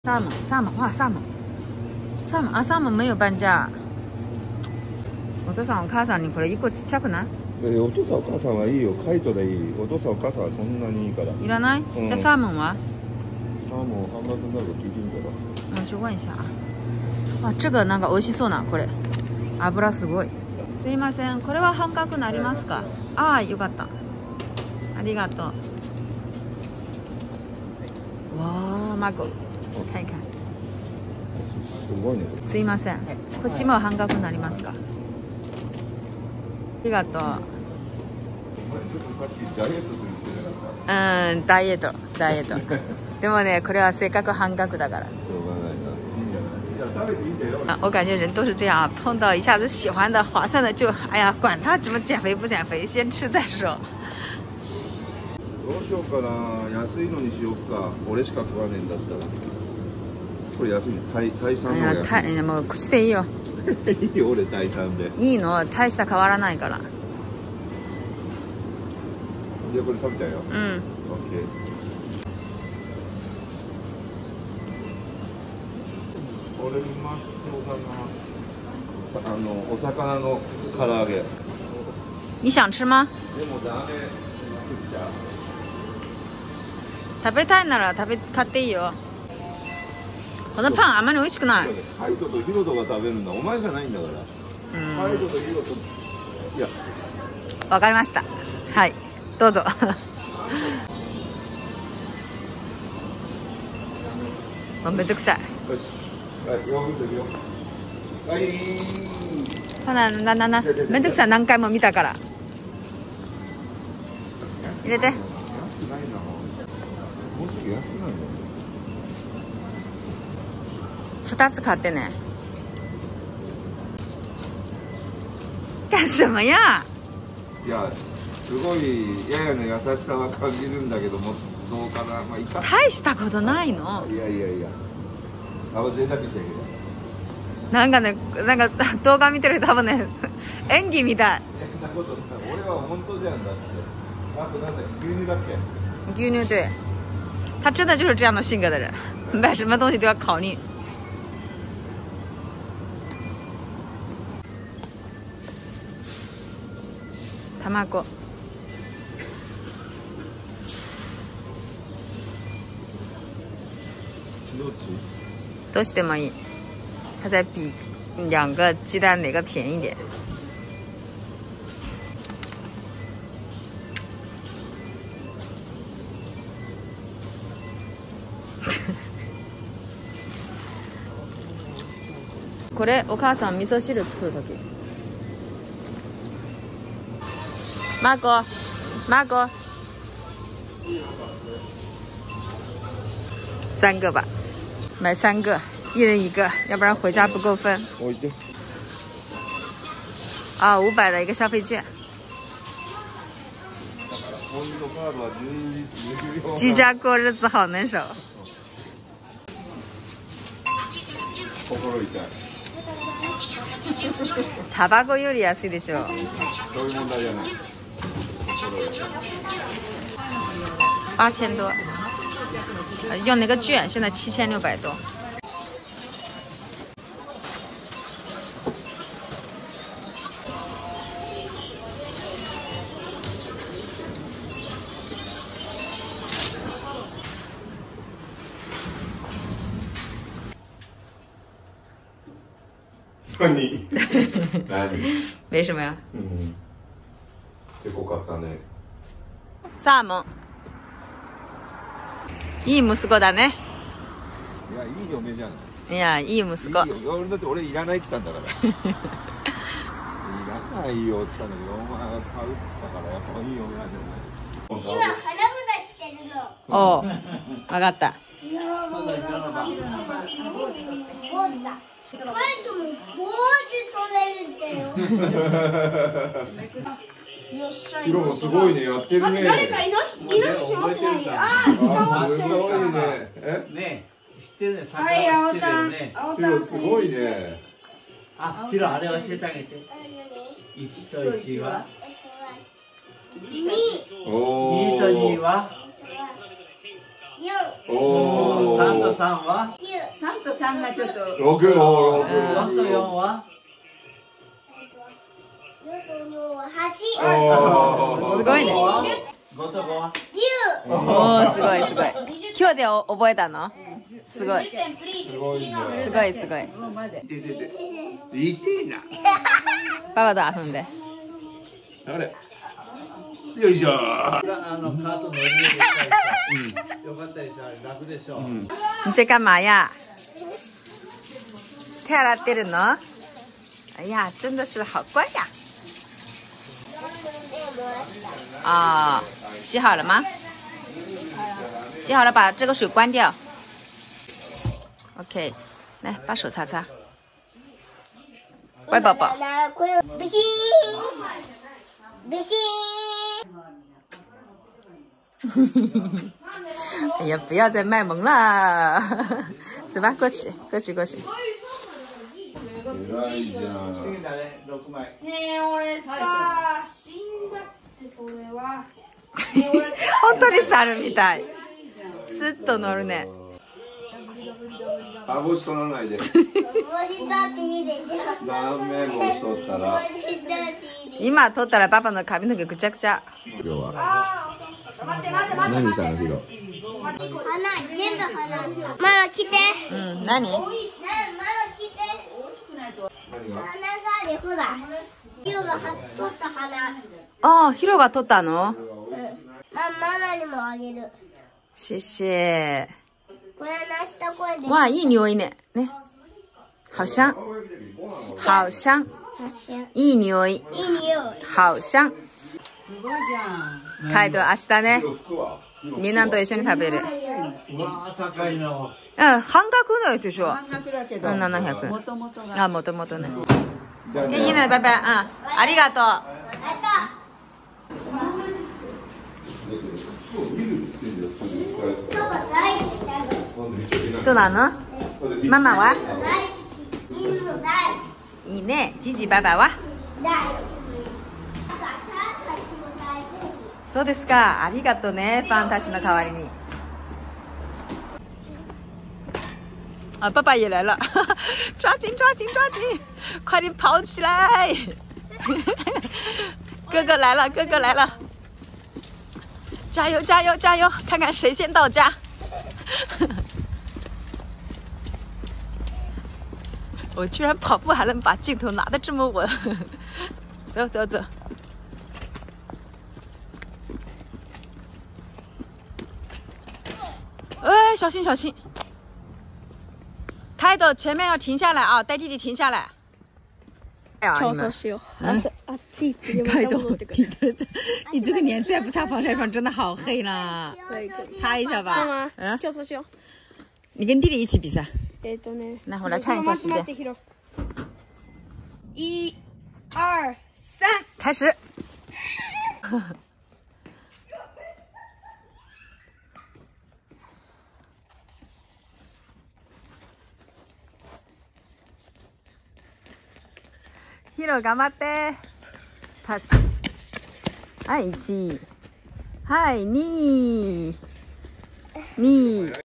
萨蒙，哇，萨蒙啊，萨蒙没有半价。お父さんお母さんにこれ1個ちっちゃくない？ お父さんお母さんはいいよ、カイトでいい。お父さんお母さんはそんなにいいから。 いらない？じゃあサーモンは？ サーモン半額になるか聞いてみたら。 去问一下啊。あ、这个なんか美味しそうなこれ。油すごい。すいません、これは半額なりますか？ああ、よかった。ありがとう。わあ、マコ。看一看。 すごいね。 すいません。こっちも半額になりますか？ありがとう。うん、ダイエット。でもね、これはせっかく半額だから。 しょうがないな。 啊，我感觉人都是这样啊，碰到一下子喜欢的、划算的就，哎呀，管他怎么减肥不减肥，先吃再说。 どうしようかな、安いのにしようか。俺しか食わねえんだったら。これ安い、タイ産の方が安い。 いやもうこっちでいいよ。 いいよ、俺タイ産で。 いいの、大した変わらないから。 じゃあこれ食べちゃうよ。 うん。オッケー。これうまそうだな。お魚の唐揚げ。 你想吃吗？ でもダメ。 食べたいなら買っていいよ。このパンあまり美味しくない。 カイトとヒロトが食べるんだ。お前じゃないんだから。カイトとヒロト。いや。 わかりました。はい、どうぞ。めんどくさい。めんどくさい、何回も見たから。入れて。2つ買ってね。干什么や。 いや、すごいややの優しさは感じるんだけども、どうかな。まあ、いか大したことないの。 いや、あ、贅沢してるけど。 なんかね、なんか動画見てると多分ね、演技みたい。 そんなことない。俺は本当じゃんだって。あとなんだっけ、牛乳だっけ。 牛乳对，他真的就是这样的性格的人，买什么东西都要考虑。卵。都してもいい。他在比2个鸡蛋哪个便宜点。これお母さん味噌汁作る時。马哥，3个吧，买3个，1人1个，要不然回家不够分。啊，500的一个消费券。居家过日子好难受。タバコより安いでしょ。 そういう問題じゃない。 8000多，用那个券，现在7600多。 何？ 为什么呀？ 結構買ったね。 サーモン。いい息子だね。 いや、いい嫁じゃん。 いや、いい息子。 俺だって俺いらないって言ったんだから。いらないよって言ったんだけど、お前は買うって言ったからやっぱいい嫁なんじゃない。 今腹下してるの。 おう、わかった。 カイトも坊主取れるんだよ。 ヒロもすごいね、やってるね。 誰かイノシシ持ってない。ああ、 すごいね。 ね、知ってるね。魚知ってるね。 ヒロすごいね。 あ、ヒロあれ教えてあげて。1と1は 2。 2と2は 4、 お 3とお。 3は 9、 3と3がちょっと。 6、おー、 4と4は 4と4は 6。おー。 すごいね。 5と5は 10。 おお、すごいすごい。今日で覚えたの？すごい。 すごいね。 すごいすごい。 もうまで。 痛い痛い痛い。痛いな。 パパと遊んで。 あれ。よいしょ。 カート乗り入れてさ、よかったでしょ、楽でしょ。 你在干嘛呀？手洗ってるの？哎呀，真的是好乖呀！啊，洗好了吗？洗好了，把这个水关掉。OK，来把手擦擦。乖宝宝。 これをビシーンビシ哎呀，不要再卖萌了。走吧，过去，过去，过去。 偉いじゃん。 次誰 ?6 枚。 ねえ、俺さ、死んだってそれは。ねえ、俺。 本当に猿みたい。スッと乗るね。 あ、帽子取らないで。 ーン帽子取っていいでしょダメ、帽子取ったら。 帽子取っていいでしょ今取ったらパパの髪の毛ぐちゃぐちゃ。 今日は。 待って待って待って。 何さんのヒロ。 花全部花ママ来てうん、何？ ママ来て何が。 花があるほらヒロが取った花ああ、ヒロが取ったの？ ママにもあげる谢谢。 これなしたこれで哇，いい匂いね。ね。好香。好香。 発信いい匂い。 いい匂い好香。 すごいじゃん。 カイト明日ね、 服は。 みんなと一緒に食べる。 うわー、高いの。 半額だよでしょ。 半額だけど。 700 もともとが。 あ、もともとね。 じゃあね。 いいね、バイバイ。うん。ありがとう。 あとパパ大好きだよそうなの？ママは？ 大好き犬も大好きいいね。ジジババは？ 大好き赤ちゃんたちも大好きそうですか。ありがとうね、ファンたちの代わりに。啊，爸爸也来了，抓紧抓紧抓紧，快点跑起来！哥哥来了，哥哥来了，加油加油加油，看看谁先到家。我居然跑步还能把镜头拿得这么稳，走走走。哎，小心小心！开的前面要停下来啊，带弟弟停下来。 跳蚤是有啊，这开的，你这个脸再不擦防晒霜，真的好黑啦！ 可以可以。 擦一下吧。 干嘛？ 嗯， 跳蚤秀。 你跟弟弟一起比赛。 ね。 那我来看一下时间。 1、2、3。 开始。ヒロ頑張って。タッチ。はい、1。はい、2。2。